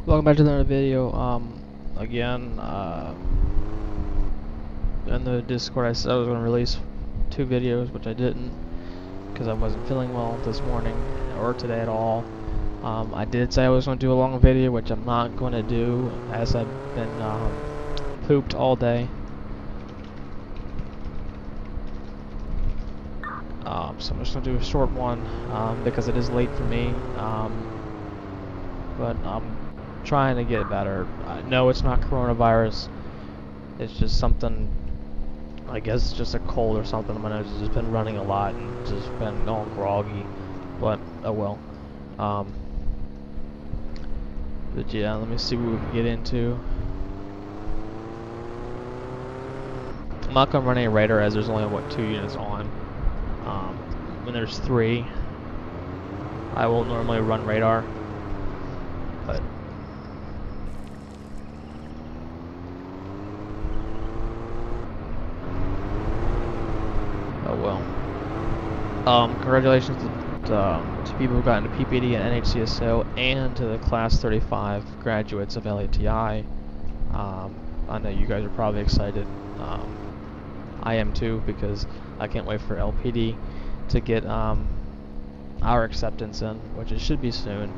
Welcome back to another video. Again, in the Discord I said I was going to release 2 videos, which I didn't, because I wasn't feeling well this morning, or today at all. I did say I was going to do a long video, which I'm not going to do, as I've been, pooped all day. So I'm just going to do a short one, because it is late for me, but I'm trying to get better. I know it's not coronavirus, it's just something, I guess it's just a cold or something. My nose has just been running a lot and just been all groggy, but oh well. But yeah, let me see what we can get into. I'm not going to run any radar as there's only, what, 2 units on. When there's 3, I will normally run radar, but oh well. Congratulations to people who got into PPD and NHCSO, and to the Class 35 graduates of LETI. I know you guys are probably excited. I am too, because I can't wait for LPD to get our acceptance in, which it should be soon.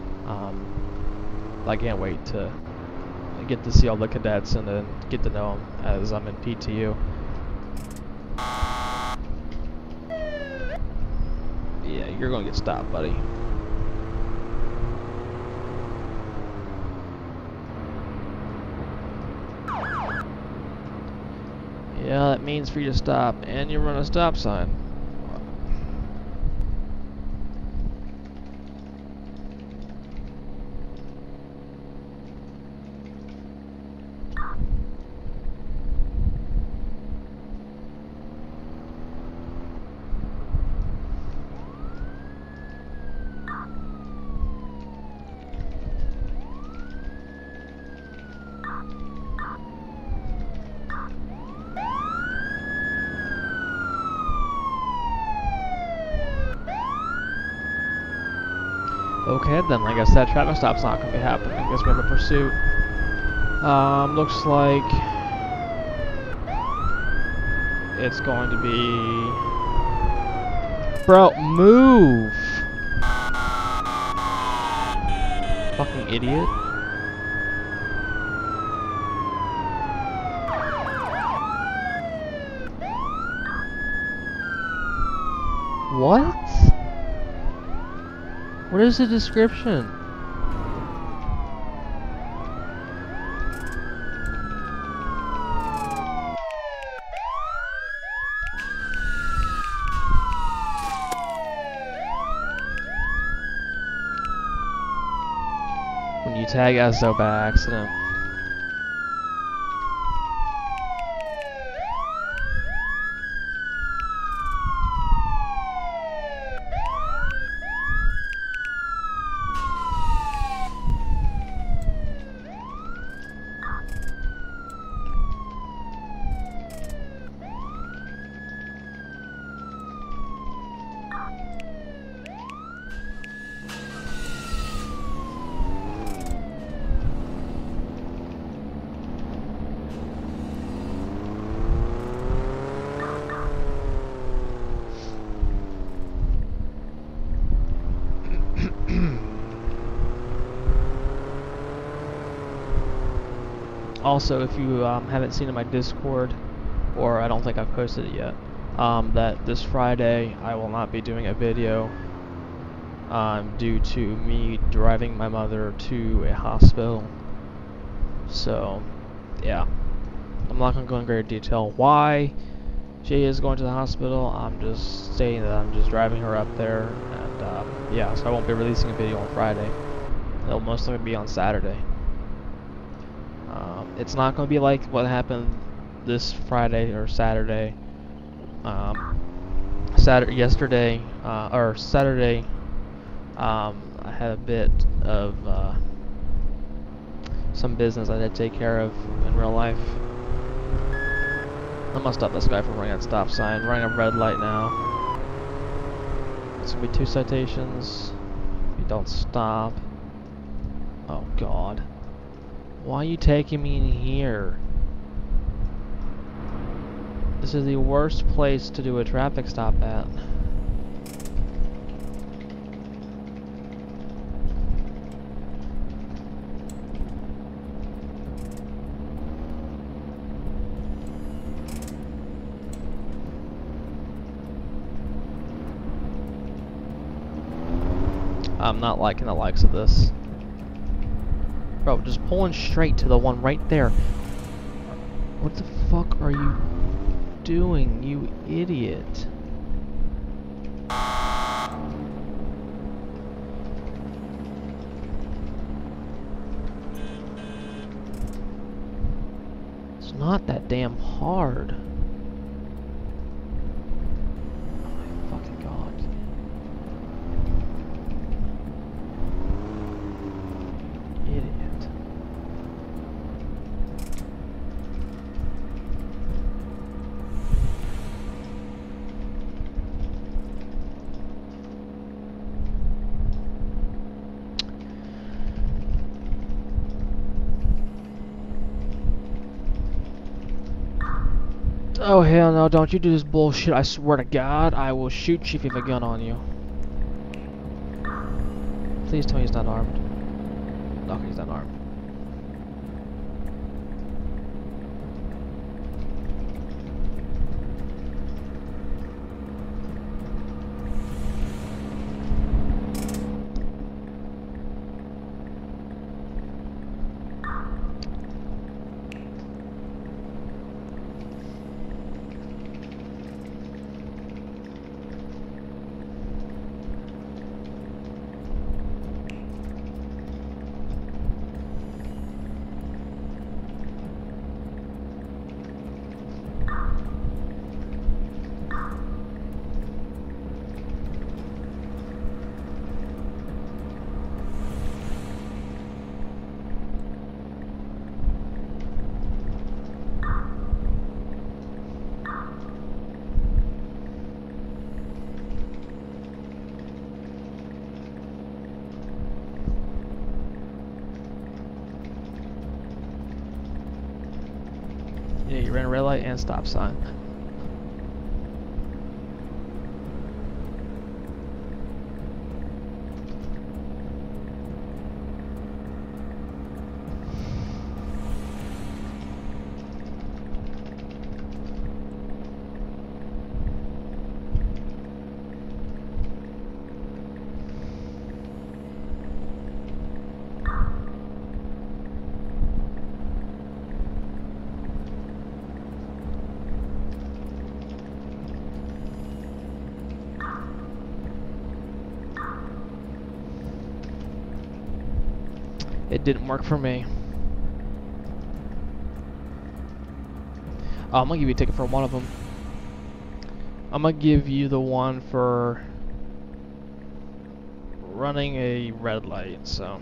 I can't wait to get to see all the cadets and then get to know them as I'm in PTU. Yeah, you're gonna get stopped, buddy. Yeah, that means for you to stop, and you run a stop sign. Okay then, like I said, traffic stop's not going to be happening. I guess we have a pursuit. Looks like it's going to be... Bro, move! Fucking idiot. What? What is the description? When you tag SO by accident. Also, if you haven't seen in my Discord, or I don't think I've posted it yet, that this Friday I will not be doing a video due to me driving my mother to a hospital. So, yeah. I'm not going to go in great detail why she is going to the hospital. I'm just saying that I'm just driving her up there, and yeah, so I won't be releasing a video on Friday. It'll most likely be on Saturday. It's not going to be like what happened this Friday or Saturday. Yesterday, or Saturday, I had a bit of some business I had to take care of in real life. I'm gonna stop this guy from running that stop sign, running a red light now. It's gonna be 2 citations if you don't stop. Oh God. Why are you taking me in here? This is the worst place to do a traffic stop at. I'm not liking the likes of this. Bro, just pulling straight to the one right there. What the fuck are you doing, you idiot? It's not that damn hard. Oh my fucking God. Idiot. Oh hell no, don't you do this bullshit. I swear to God, I will shoot you if you have a gun on you. Please tell me he's not armed. Okay, he's not armed. Yeah, you ran a red light and stop sign. It didn't work for me. I'm gonna give you a ticket for one of them. I'm gonna give you the one for running a red light, so.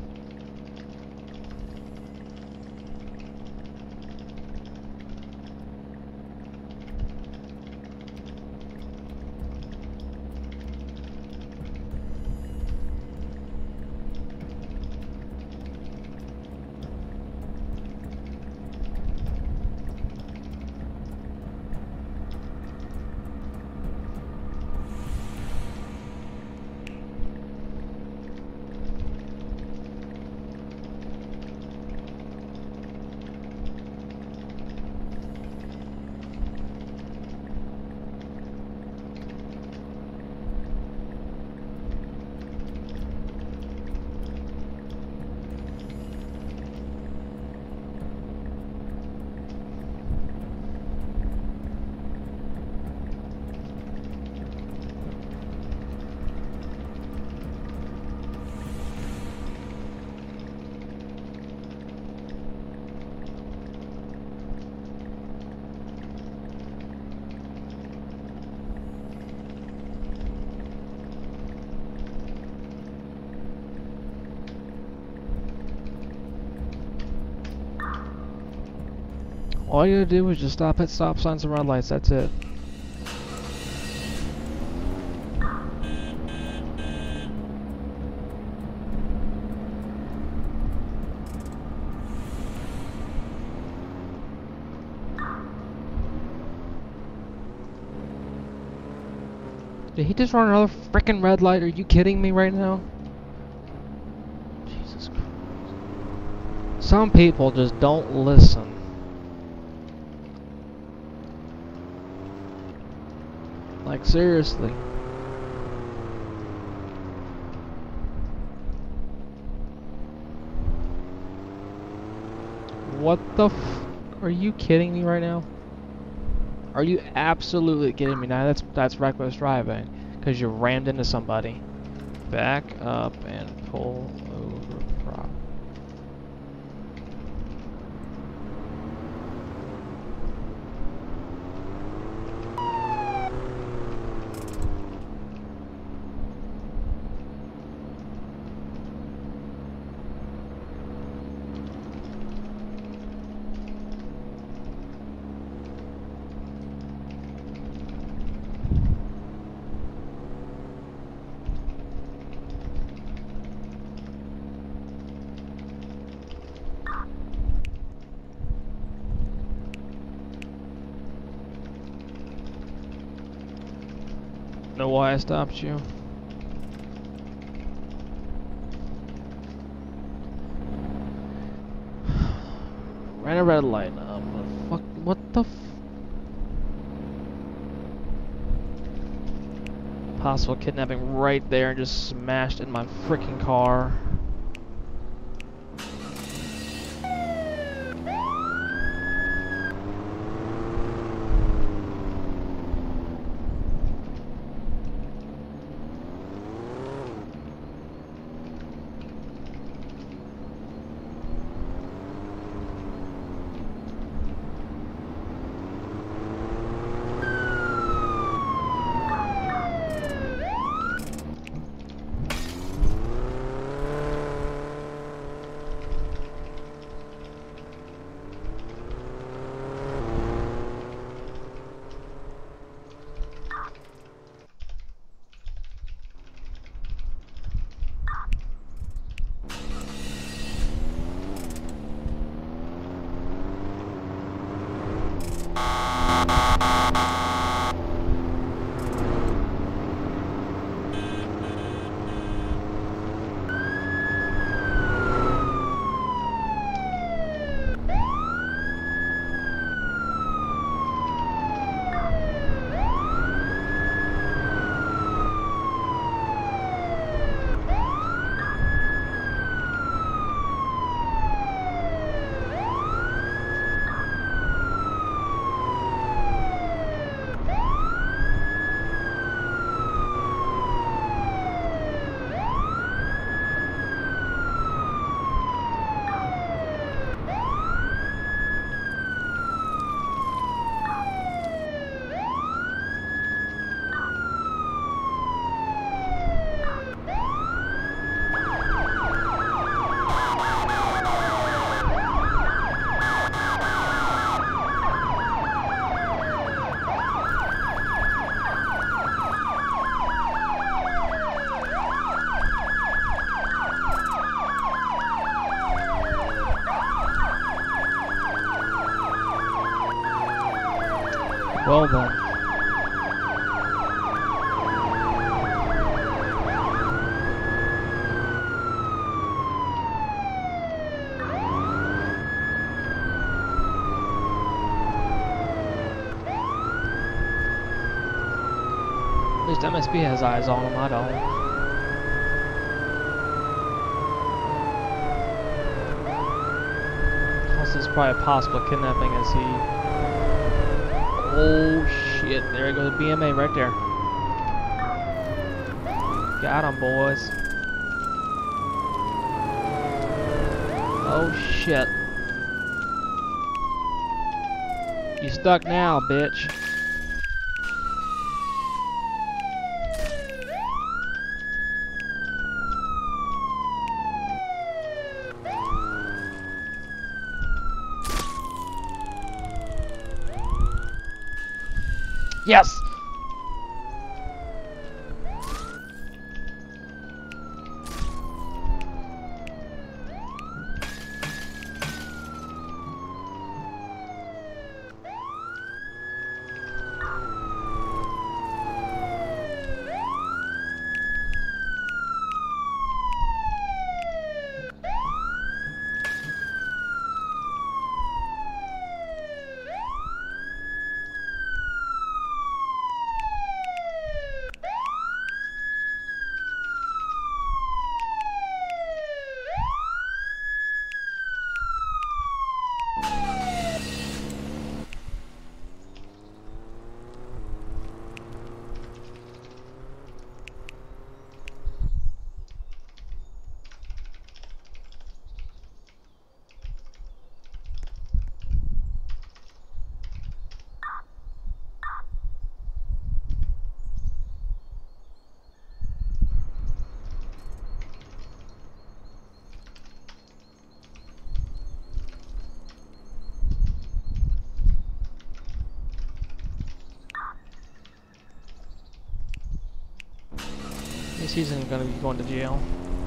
All you gotta do is just stop at stop signs and red lights, that's it. Did he just run another freaking red light? Are you kidding me right now? Jesus Christ. Some people just don't listen. Like, seriously. What the f... Are you kidding me right now? Are you absolutely kidding me now? That's reckless driving. Because you rammed into somebody. Back up and pull over prop. Know why I stopped you? Ran a red light. Fuck. What the f... Possible kidnapping right there and just smashed in my freaking car. Well then. At least MSP has eyes on him, I don't. Also, it's probably a possible kidnapping as he... Oh shit, there goes BMA right there. Got him, boys. Oh shit. You stuck now, bitch. Yes! This isn't gonna be going to jail.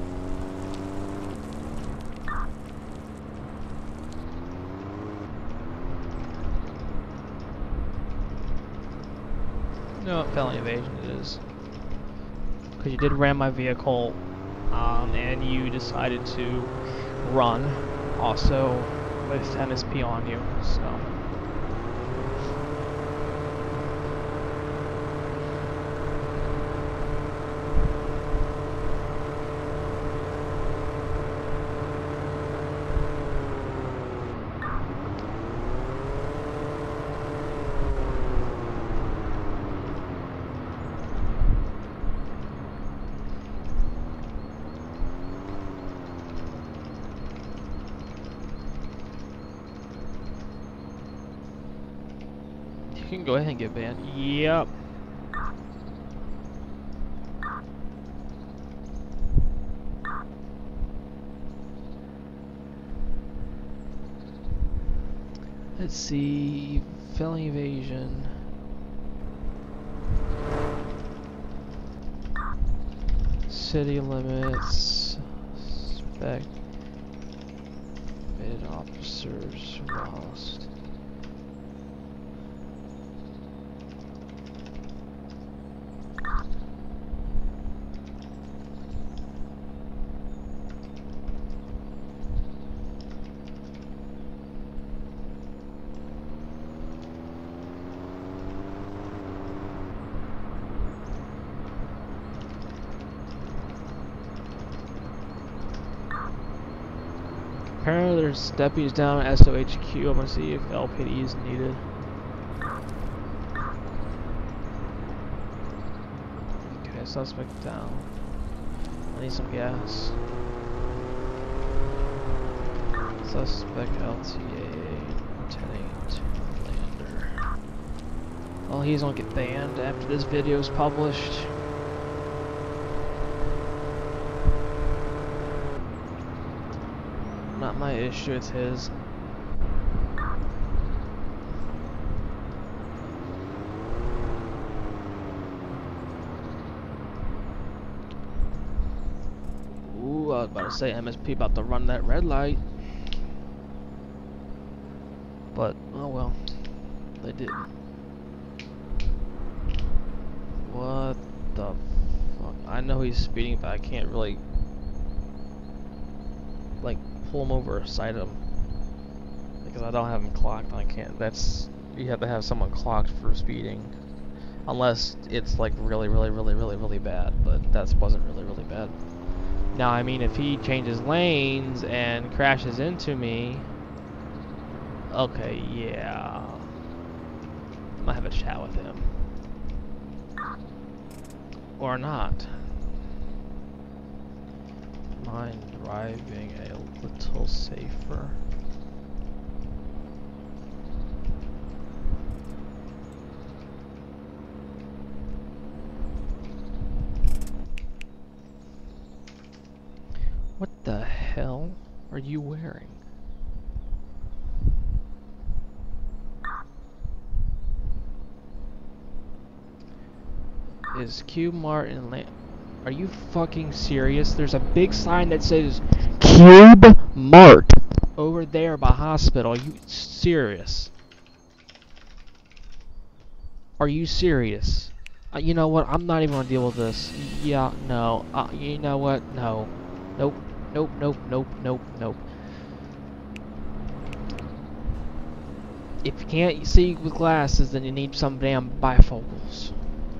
No, felony evasion it is. Because you did ram my vehicle, and you decided to run, also with MSP on you, so. You can go ahead and get banned. Yep. Let's see. Felony evasion. City limits. Suspect. Mid officers lost. Apparently there's deputies down at SOHQ. I'm gonna see if LPD is needed. Okay, suspect down. I need some gas. Suspect LTAA 10-8 Lander. Well, he's gonna get banned after this video is published. Not my issue, it's his. Ooh, I was about to say MSP about to run that red light. But, oh well. They didn't. What the fuck? I know he's speeding, but I can't really, like, pull him over or cite him because I don't have him clocked. I can't. That's, you have to have someone clocked for speeding, unless it's like really bad. But that wasn't really bad. Now, I mean, if he changes lanes and crashes into me, okay, yeah, I might have a chat with him, or not. Mind driving a little safer. What the hell are you wearing? Is Q Martin land? Are you fucking serious? There's a big sign that says Cube Mart over there by hospital. Are you serious? Are you serious? You know what? I'm not even gonna deal with this. Yeah, no. You know what? No. Nope. Nope. Nope. Nope. Nope. Nope. If you can't see with glasses, then you need some damn bifocals.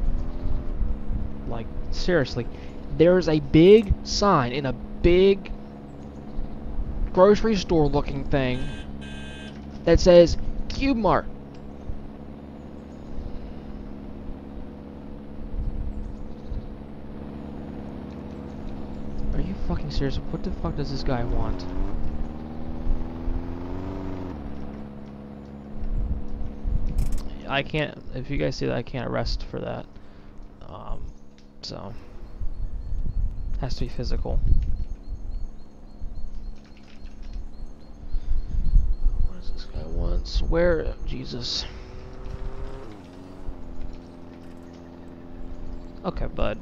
Like, seriously, there's a big sign in a big grocery store looking thing that says Cube Mart. Are you fucking serious? What the fuck does this guy want? I can't, if you guys see that, I can't arrest for that. So has to be physical. What does this guy want? Swear, Jesus. Okay, bud.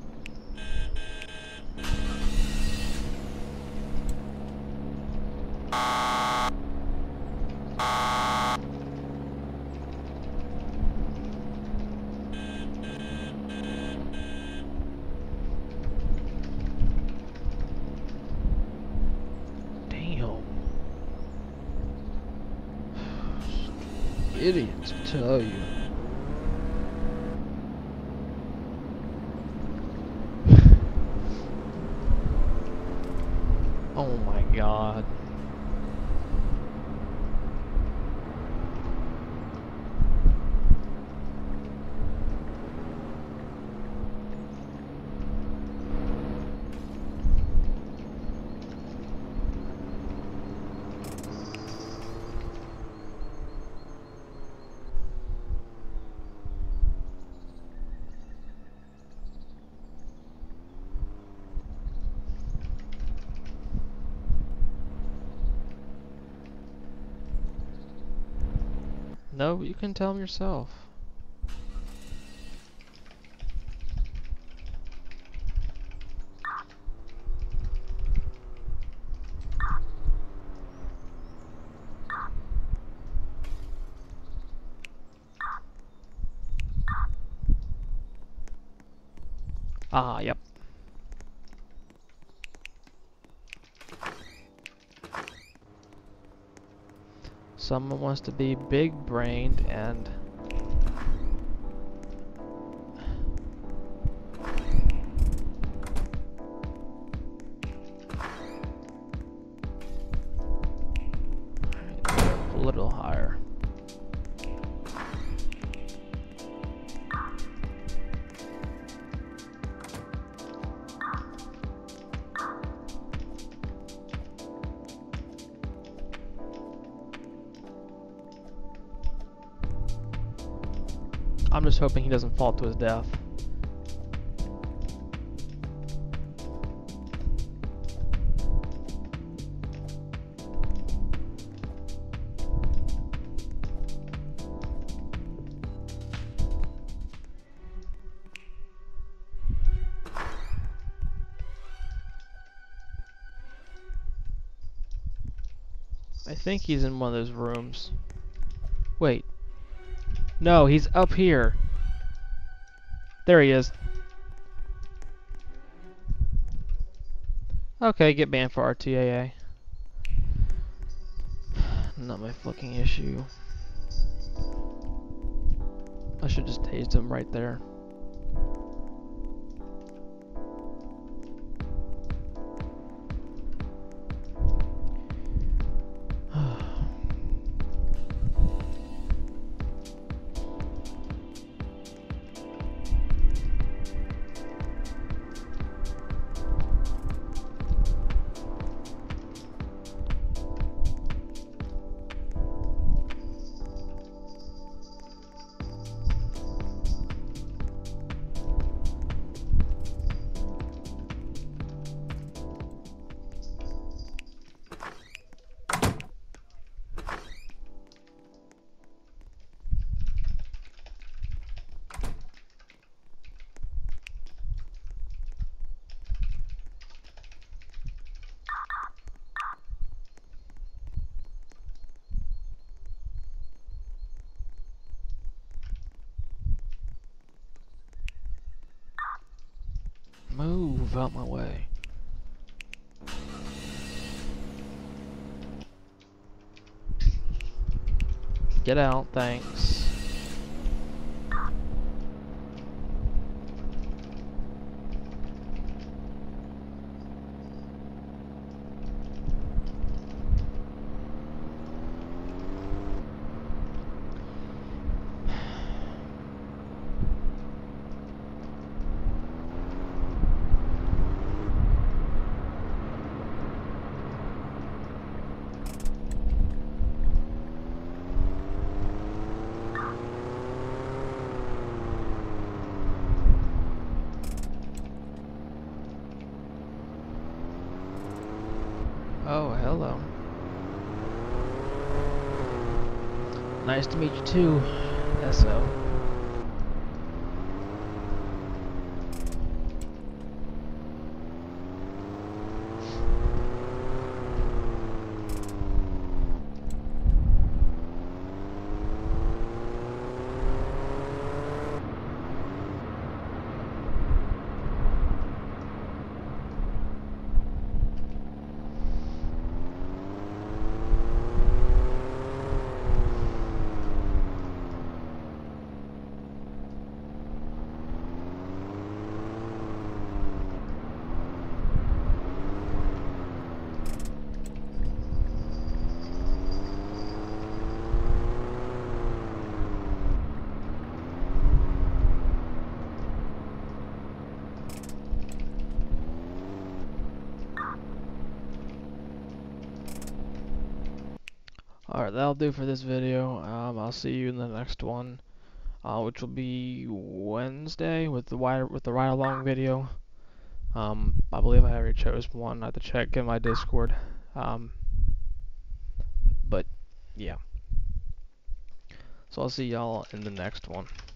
Idiots, I tell you. Oh my god. No, you can tell him yourself. Ah, yep. Someone wants to be big-brained and a little higher. I'm just hoping he doesn't fall to his death. I think he's in one of those rooms. Wait. No, he's up here. There he is. Okay, get banned for RTAA. Not my fucking issue. I should just tased him right there. Move out my way. Get out, thanks. hello. Nice to meet you too, SO. Alright, that'll do for this video. I'll see you in the next one, which will be Wednesday with the ride along video. I believe I already chose one. I have to check in my Discord. But yeah. So I'll see y'all in the next one.